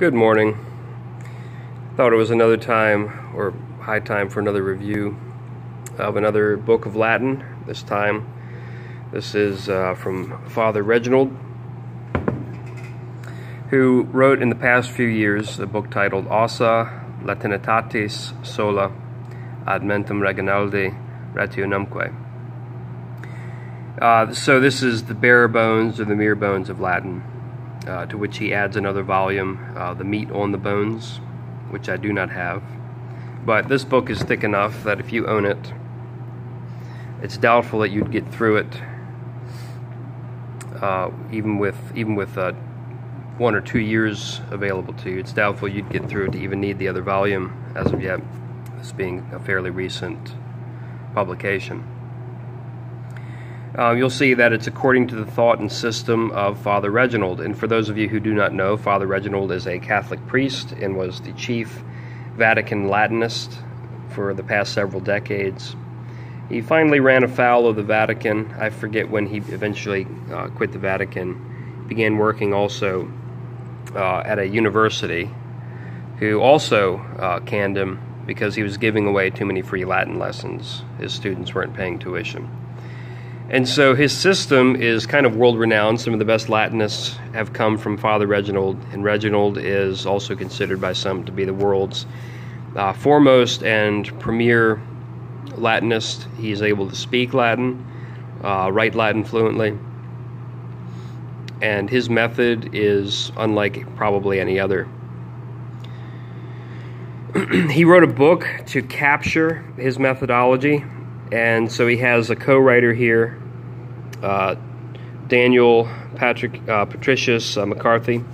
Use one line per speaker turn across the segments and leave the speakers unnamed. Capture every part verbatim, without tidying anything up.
Good morning. Thought it was another time, or high time, for another review of another book of Latin. This time, this is uh, from Father Reginald, who wrote in the past few years a book titled Ossa Latinitatis Sola ad Mentem Reginaldi Rationumque. Uh, so this is the bare bones or the mere bones of Latin, uh, to which he adds another volume, uh, The Meat on the Bones, which I do not have. But this book is thick enough that if you own it, it's doubtful that you'd get through it, uh, even with even with uh, one or two years available to you. It's doubtful you'd get through it to even need the other volume as of yet, this being a fairly recent publication. Uh, you'll see that it's according to the thought and system of Father Reginald. And for those of you who do not know, Father Reginald is a Catholic priest and was the chief Vatican Latinist for the past several decades. He finally ran afoul of the Vatican. I forget when he eventually uh, quit the Vatican. He began working also uh, at a university, who also uh, canned him because he was giving away too many free Latin lessons. His students weren't paying tuition. And so his system is kind of world-renowned. Some of the best Latinists have come from Father Reginald, and Reginald is also considered by some to be the world's uh, foremost and premier Latinist. He's able to speak Latin, uh, write Latin fluently, and his method is unlike probably any other. He wrote a book to capture his methodology, and so he has a co-writer here, uh, Daniel Patrick, uh, Patricius uh, McCarthy,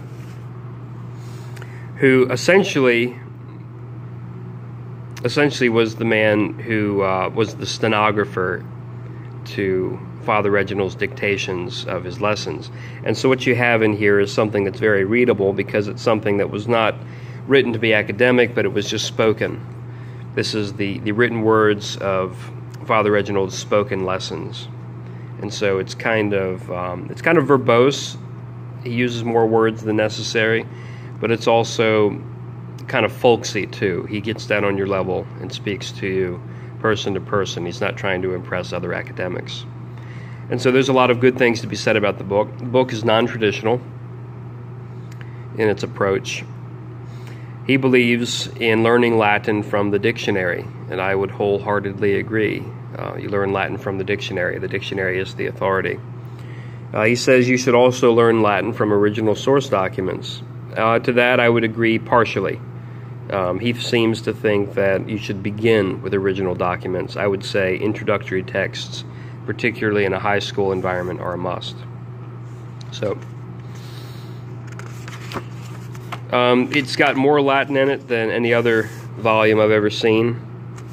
who essentially essentially was the man who uh, was the stenographer to Father Reginald's dictations of his lessons. And so what you have in here is something that's very readable, because it's something that was not written to be academic, but it was just spoken. This is the, the written words of Father Reginald's spoken lessons, and so it's kind of um, it's kind of verbose. He uses more words than necessary, but it's also kind of folksy too. He gets down on your level and speaks to you person to person. He's not trying to impress other academics, and so there's a lot of good things to be said about the book. The book is non-traditional in its approach. He believes in learning Latin from the dictionary, and I would wholeheartedly agree. Uh, you learn Latin from the dictionary. The dictionary is the authority. Uh, he says you should also learn Latin from original source documents. Uh, to that, I would agree partially. Um, he seems to think that you should begin with original documents. I would say introductory texts, particularly in a high school environment, are a must. So, um, it's got more Latin in it than any other volume I've ever seen.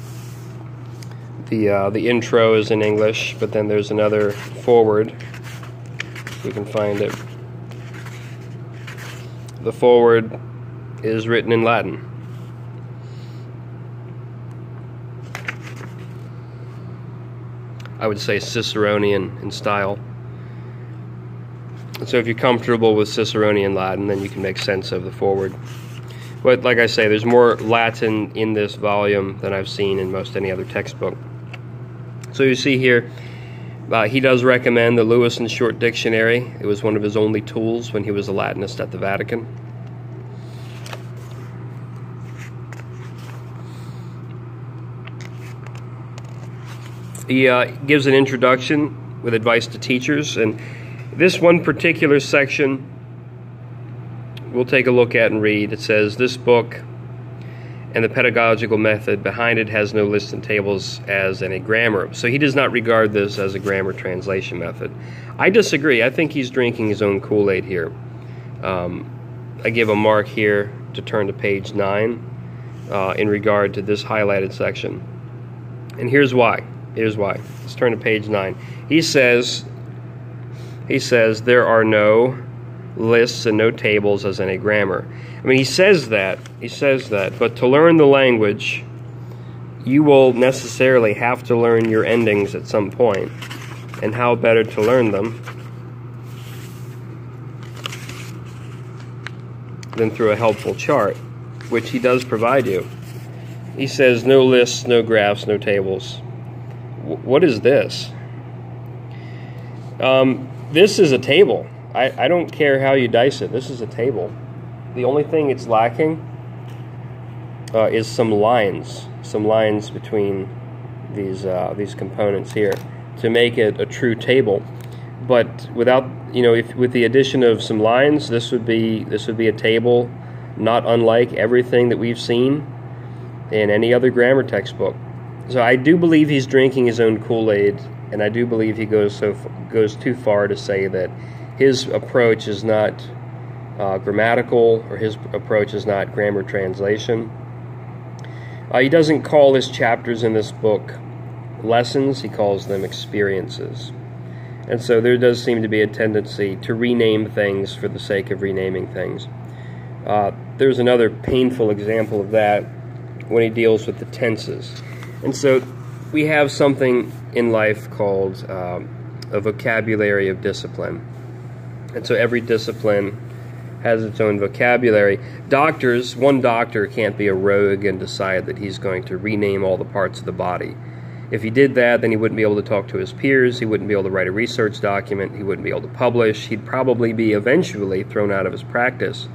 The, uh, the intro is in English, but then there's another foreword, if we can find it. The foreword is written in Latin. I would say Ciceronian in style. So if you're comfortable with Ciceronian Latin, then you can make sense of the foreword. But like I say, there's more Latin in this volume than I've seen in most any other textbook. So you see here, uh, he does recommend the Lewis and Short Dictionary. It was one of his only tools when he was a Latinist at the Vatican. He uh, gives an introduction with advice to teachers, and this one particular section we'll take a look at and read. It says, "This book and the pedagogical method behind it has no lists and tables as in a grammar." So he does not regard this as a grammar translation method. I disagree. I think he's drinking his own Kool-Aid here. Um, I give a mark here to turn to page nine uh, in regard to this highlighted section. And here's why. Here's why. Let's turn to page nine. He says, he says, there are no lists and no tables as in a grammar. I mean, he says that, he says that, but to learn the language, you will necessarily have to learn your endings at some point. And how better to learn them than through a helpful chart, which he does provide you. He says, no lists, no graphs, no tables. W- what is this? Um, this is a table. I, I don't care how you dice it. This is a table. The only thing it's lacking uh, is some lines, some lines between these uh, these components here to make it a true table. But without, you know, if with the addition of some lines, this would be this would be a table not unlike everything that we've seen in any other grammar textbook. So I do believe he's drinking his own Kool-Aid, and I do believe he goes so goes too far to say that his approach is not uh, grammatical, or his approach is not grammar translation. Uh, he doesn't call his chapters in this book lessons, he calls them experiences. And so there does seem to be a tendency to rename things for the sake of renaming things. Uh, there's another painful example of that when he deals with the tenses. And so we have something in life called uh, a vocabulary of discipline. And so every discipline has its own vocabulary. Doctors, one doctor can't be a rogue and decide that he's going to rename all the parts of the body. If he did that, then he wouldn't be able to talk to his peers, he wouldn't be able to write a research document, he wouldn't be able to publish, he'd probably be eventually thrown out of his practice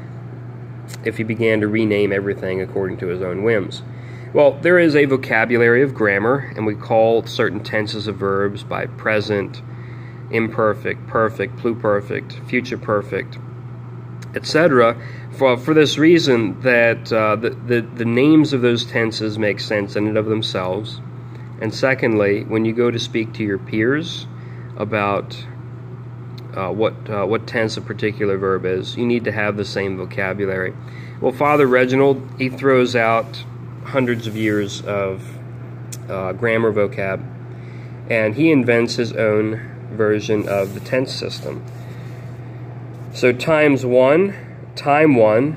if he began to rename everything according to his own whims. Well, there is a vocabulary of grammar, and we call certain tenses of verbs by present, imperfect, perfect, pluperfect, future perfect, et cetera, for, for this reason that uh, the, the, the names of those tenses make sense in and of themselves. And secondly, when you go to speak to your peers about uh, what uh, what tense a particular verb is, you need to have the same vocabulary. Well, Father Reginald, he throws out hundreds of years of uh, grammar vocab, and he invents his own version of the tense system. So times one, time one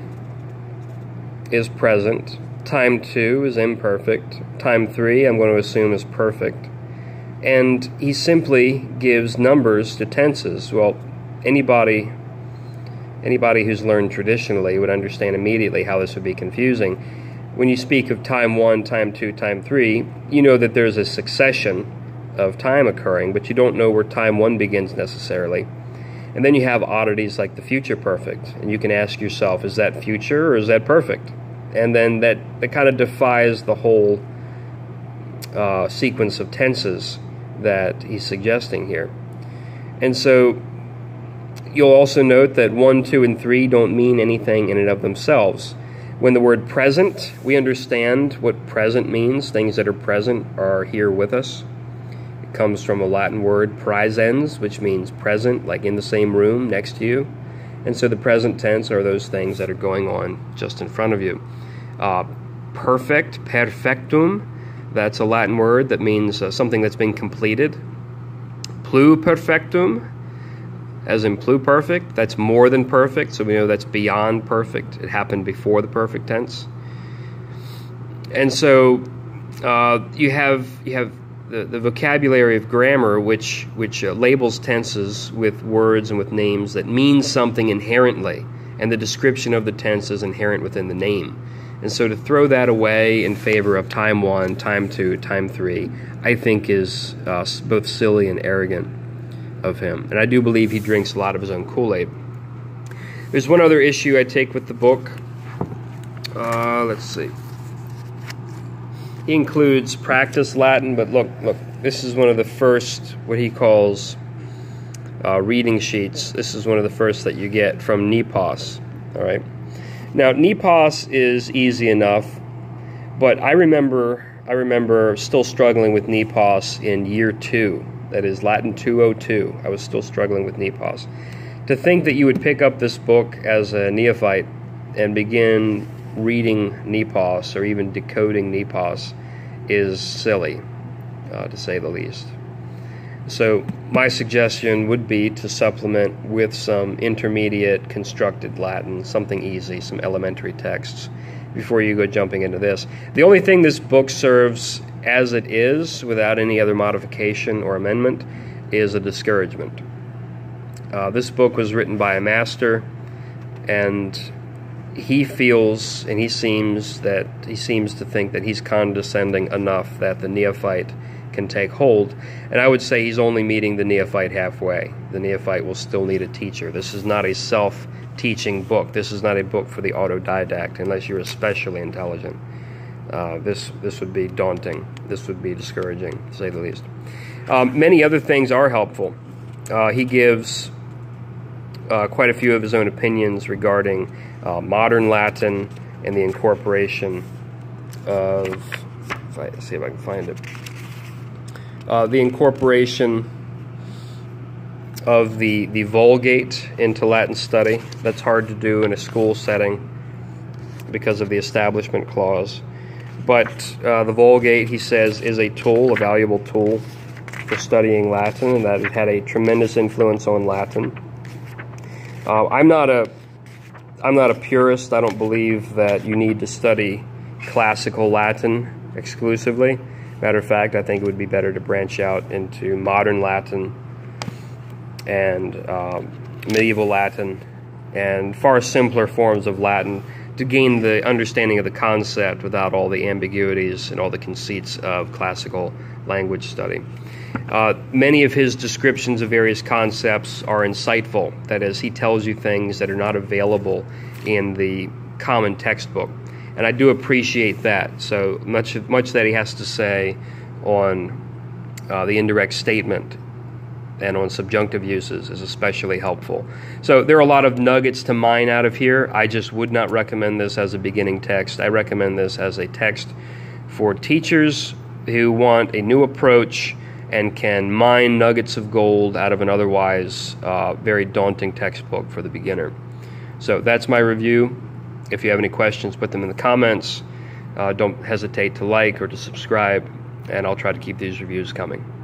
is present. Time two is imperfect. Time three, I'm going to assume, is perfect. And he simply gives numbers to tenses. Well, anybody anybody who's learned traditionally would understand immediately how this would be confusing. When you speak of time one, time two, time three, you know that there's a succession of time occurring, but you don't know where time one begins necessarily. And then you have oddities like the future perfect, and you can ask yourself, is that future or is that perfect? And then that, that kind of defies the whole uh, sequence of tenses that he's suggesting here. And so you'll also note that one, two, and three don't mean anything in and of themselves. When the word present, we understand what present means. Things that are present are here with us. It comes from a Latin word, praesens, which means present, like in the same room next to you. And so the present tense are those things that are going on just in front of you. Uh, perfect, perfectum, that's a Latin word that means uh, something that's been completed. Pluperfectum, as in pluperfect, that's more than perfect, so we know that's beyond perfect. It happened before the perfect tense. And so uh, you have you have the, the vocabulary of grammar, which which uh, labels tenses with words and with names that mean something inherently, and the description of the tense is inherent within the name. And so to throw that away in favor of time one, time two, time three, I think is uh, both silly and arrogant of him. And I do believe he drinks a lot of his own Kool-Aid. There's one other issue I take with the book. Uh, let's see. He includes practice Latin, but look, look, this is one of the first, what he calls uh, reading sheets. This is one of the first that you get from Nepos, all right? Now, Nepos is easy enough, but I remember I remember still struggling with Nepos in year two. That is Latin two oh two. I was still struggling with Nepos. To think that you would pick up this book as a neophyte and begin reading Nepos or even decoding Nepos is silly, uh, to say the least. So my suggestion would be to supplement with some intermediate constructed Latin, something easy, some elementary texts, before you go jumping into this. The only thing this book serves as it is, without any other modification or amendment, is a discouragement. Uh, this book was written by a master, and he feels and he seems that he seems to think that he's condescending enough that the neophyte can take hold. And I would say he's only meeting the neophyte halfway. The neophyte will still need a teacher. This is not a self-teaching book. This is not a book for the autodidact unless you're especially intelligent. Uh, this this would be daunting. This would be discouraging, to say the least. Um, many other things are helpful. Uh, he gives uh, quite a few of his own opinions regarding uh, modern Latin and the incorporation of, if I see if I can find it, uh, the incorporation of the, the Vulgate into Latin study. That's hard to do in a school setting because of the Establishment Clause. But uh, the Vulgate, he says, is a tool, a valuable tool for studying Latin, and that it had a tremendous influence on Latin. Uh, I'm not a, I'm not a purist. I don't believe that you need to study classical Latin exclusively. Matter of fact, I think it would be better to branch out into modern Latin and uh, medieval Latin and far simpler forms of Latin to gain the understanding of the concept without all the ambiguities and all the conceits of classical language study. Uh, many of his descriptions of various concepts are insightful. That is, he tells you things that are not available in the common textbook. And I do appreciate that. So much, much that he has to say on uh, the indirect statement and on subjunctive uses is especially helpful. So there are a lot of nuggets to mine out of here. I just would not recommend this as a beginning text. I recommend this as a text for teachers who want a new approach and can mine nuggets of gold out of an otherwise uh, very daunting textbook for the beginner. So that's my review. If you have any questions, put them in the comments. Uh, don't hesitate to like or to subscribe, and I'll try to keep these reviews coming.